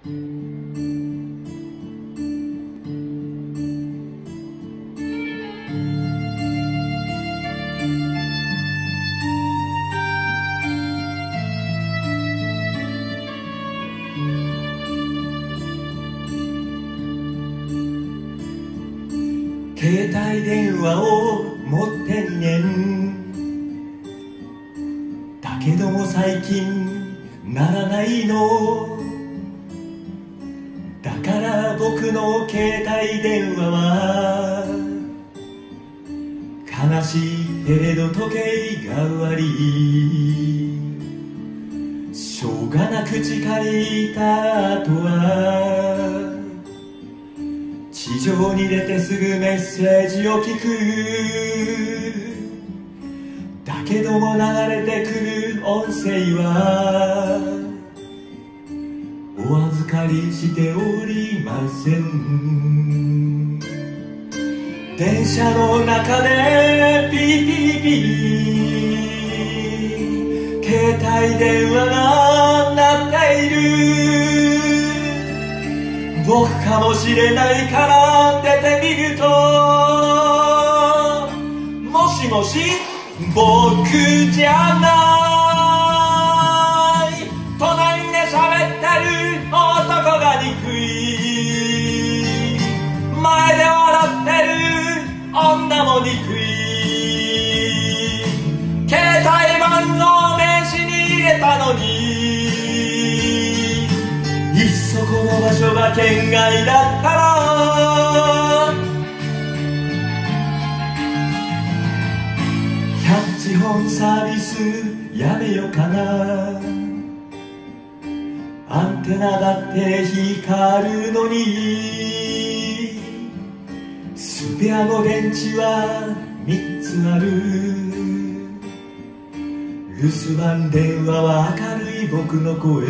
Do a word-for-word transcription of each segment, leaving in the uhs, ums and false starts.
携帯電話を持ってんねん。だけども最近ならないの。だから僕の携帯電話は悲しいけれど時計代わり。しょうがなく誓いた後は地上に出てすぐメッセージを聞く。だけども流れてくる音声はお預かりしておりません。電車の中でピーピーピー携帯電話が鳴っている。僕かもしれないから出てみると、もしもし僕じゃない。隣で喋ってる男が憎い。前で笑ってる女も憎い。携帯番号名刺に入れたのにそこの場所が県外だったらキャッチフォンサービスやめよかな。アンテナだって光るのにスペアの電池はみっつある。留守番電話は明るい僕の声。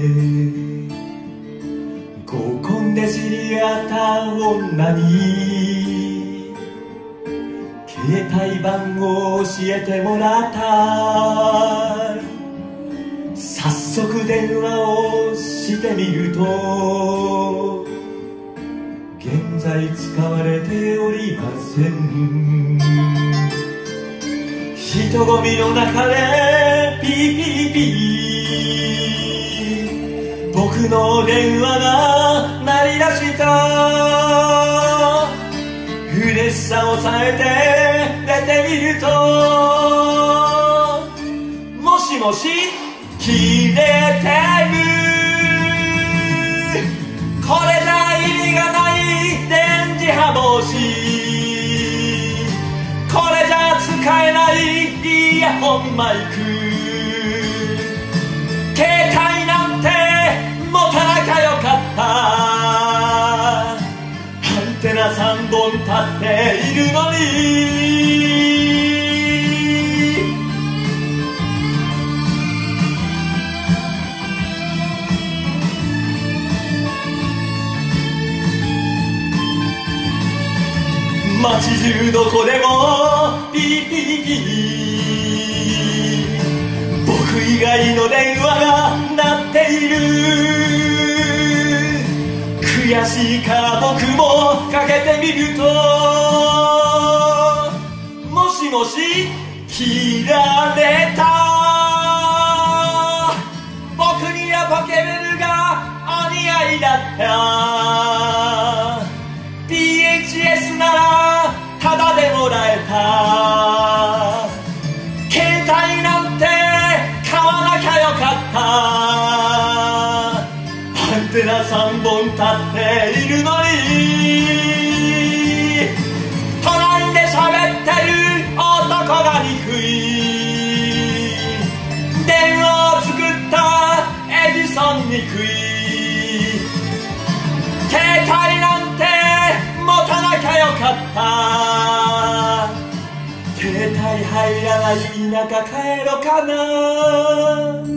合コンで知り合った女に携帯番号を教えてもらった。早速電話をしてみると現在使われておりません。人混みの中でピーピーピー僕の電話が鳴り出した。嬉しさを抑えて出てみると、もしもし切れてる。これじゃ意味がない電磁波防止。これじゃ使えないイヤホンマイク。携帯なんて持たなきゃよかった。アンテナさんぼん立っているのに。街中どこでもピーピーピー僕以外の電話が鳴っている。悔しいから僕もかけてみると、もしもし切られた。僕にはポケベルがお似合いだった。 ピーエイチエス ならタダでもらえた。携帯なんて買わなきゃよかった。アンテナさんぼん立っているのに。隣で喋ってる男が憎い。電話を作ったエジソン憎い。携帯なんて持たなきゃよかった。携帯入らない田舎帰ろうかな。